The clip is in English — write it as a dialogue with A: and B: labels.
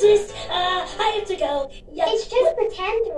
A: sis, I have to go. Yeah.
B: It's just pretend,